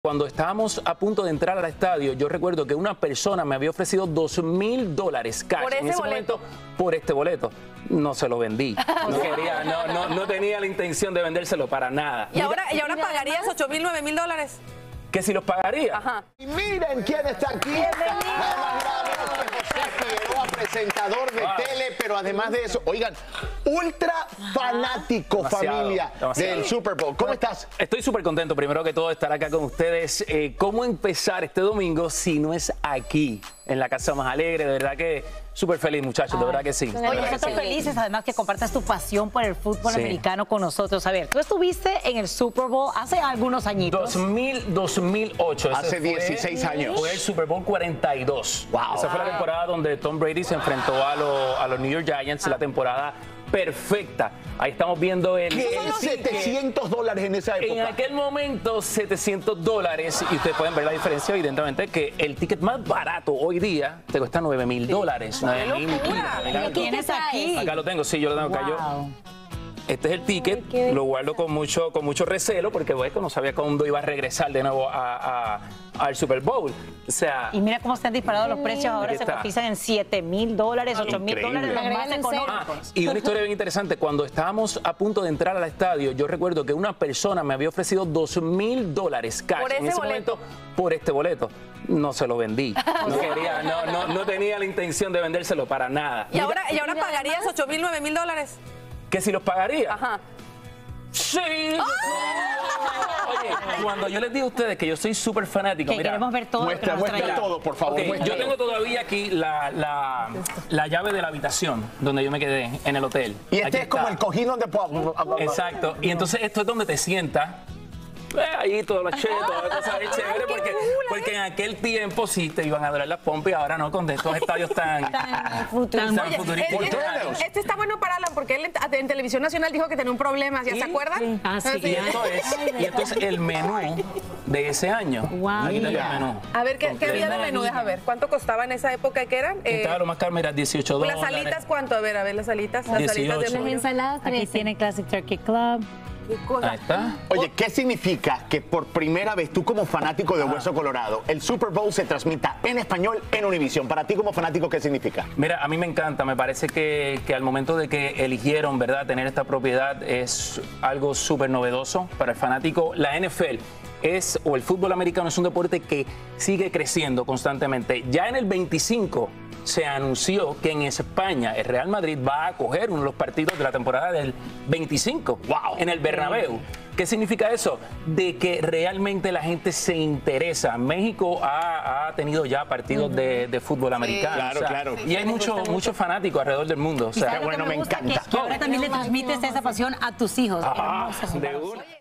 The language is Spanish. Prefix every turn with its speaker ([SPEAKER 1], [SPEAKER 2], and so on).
[SPEAKER 1] Cuando estábamos a punto de entrar al estadio, yo recuerdo que una persona me había ofrecido $2,000 cash.
[SPEAKER 2] ¿Por ese
[SPEAKER 1] en ese
[SPEAKER 2] boleto?
[SPEAKER 1] momento, por este boleto. No se lo vendí. No tenía la intención de vendérselo para nada.
[SPEAKER 2] ¿Y ahora pagarías $8,000, $9,000?
[SPEAKER 1] ¿Que si los pagaría?
[SPEAKER 2] Ajá.
[SPEAKER 3] Y miren quién está aquí. Nada más nada menos que José Figueroa, presentador de tele, pero además de eso, oigan, ultra fanático,
[SPEAKER 1] Demasiado,
[SPEAKER 3] familia
[SPEAKER 1] demasiado.
[SPEAKER 3] del Super Bowl. ¿Cómo estás?
[SPEAKER 1] Estoy súper contento, primero que todo, de estar acá con ustedes. ¿Cómo empezar este domingo si no es aquí, en la casa más alegre? De verdad que súper feliz, muchachos, de verdad que sí.
[SPEAKER 4] Oye, nosotros felices, además, que compartas tu pasión por el fútbol americano con nosotros. A ver, tú estuviste en el Super Bowl hace algunos añitos.
[SPEAKER 1] 2008.
[SPEAKER 3] Hace 16 años.
[SPEAKER 1] Fue el Super Bowl 42.
[SPEAKER 3] Wow.
[SPEAKER 1] Esa fue la temporada donde Tom Brady se enfrentó a los New York Giants, la temporada perfecta. Ahí estamos viendo el
[SPEAKER 3] ¿Qué es $700 en esa época?
[SPEAKER 1] En aquel momento, $700, y ustedes pueden ver la diferencia, evidentemente, que el ticket más barato hoy día te cuesta $9,000.
[SPEAKER 4] ¿Lo tienes aquí?
[SPEAKER 1] Acá lo tengo, sí, yo lo tengo acá.
[SPEAKER 4] Wow.
[SPEAKER 1] Este es el ticket, lo guardo con mucho recelo porque bueno, no sabía cuándo iba a regresar de nuevo al Super Bowl. O sea,
[SPEAKER 4] Y mira cómo se han disparado los precios. Ahora
[SPEAKER 1] Aquí
[SPEAKER 4] se
[SPEAKER 1] está.
[SPEAKER 4] cotizan en $7,000, $8,000, los más económicos.
[SPEAKER 1] y una historia bien interesante. Cuando estábamos a punto de entrar al estadio, yo recuerdo que una persona me había ofrecido $2,000 cash.
[SPEAKER 2] ¿Por ese
[SPEAKER 1] en ese
[SPEAKER 2] boleto?
[SPEAKER 1] momento, por este boleto. No se lo vendí. No tenía la intención de vendérselo para nada.
[SPEAKER 2] ¿Y ahora pagarías $8,000, $9,000?
[SPEAKER 1] ¿Que si los pagaría?
[SPEAKER 2] Ajá.
[SPEAKER 1] Sí. Oye, cuando yo les digo a ustedes que yo soy súper fanático,
[SPEAKER 4] Que
[SPEAKER 1] mira,
[SPEAKER 4] queremos ver todo.
[SPEAKER 3] Muestra todo, por favor.
[SPEAKER 1] ok,
[SPEAKER 3] muestra
[SPEAKER 1] yo
[SPEAKER 3] todo.
[SPEAKER 1] tengo todavía aquí la llave de la habitación donde yo me quedé en el hotel.
[SPEAKER 3] Y este
[SPEAKER 1] Aquí
[SPEAKER 3] es como
[SPEAKER 1] está.
[SPEAKER 3] el cojín donde...
[SPEAKER 1] Exacto. Y entonces esto es donde te sientas. Ahí todo lo chévere, toda la cosa es chévere, porque en aquel tiempo sí te iban a doler las pompas y ahora no, con estos estadios tan futurísticos.
[SPEAKER 2] Este está bueno para Alan porque él en Televisión Nacional dijo que tenía un problema, ¿ya se acuerdan?
[SPEAKER 1] Y esto es el menú de ese año.
[SPEAKER 4] Wow.
[SPEAKER 1] Aquí está el menú.
[SPEAKER 2] A ver, ¿qué había de menú? Deja ver. ¿Cuánto costaba en esa época que eran?
[SPEAKER 1] Estaba lo más caro, mira, $18.
[SPEAKER 2] ¿Las alitas cuánto? A ver, las alitas. Las alitas de
[SPEAKER 1] 18.
[SPEAKER 2] pollo.
[SPEAKER 5] Ensaladas,
[SPEAKER 4] Aquí tiene Classic Turkey Club.
[SPEAKER 2] ¿Qué cosa?
[SPEAKER 1] Ahí está.
[SPEAKER 3] Oye, ¿qué significa que por primera vez tú como fanático de Hueso Colorado, el Super Bowl se transmita en español en Univision? Para ti como fanático, ¿qué significa?
[SPEAKER 1] Mira, a mí me encanta, me parece que al momento de que eligieron, ¿verdad?, tener esta propiedad es algo súper novedoso para el fanático. La NFL o el fútbol americano es un deporte que sigue creciendo constantemente. Ya en el 25 se anunció que en España el Real Madrid va a acoger uno de los partidos de la temporada del 25 en el Bernabéu. ¿Qué significa eso? De que realmente la gente se interesa. México ha tenido ya partidos de fútbol americano.
[SPEAKER 3] Claro, claro.
[SPEAKER 1] Y hay muchos fanáticos alrededor del mundo. O sea,
[SPEAKER 4] ¿Sabes lo que
[SPEAKER 3] bueno, me
[SPEAKER 4] gusta?
[SPEAKER 3] encanta.
[SPEAKER 4] Que ahora también le transmites esa pasión a tus hijos.
[SPEAKER 1] ajá,
[SPEAKER 4] Hermoso.
[SPEAKER 1] de una.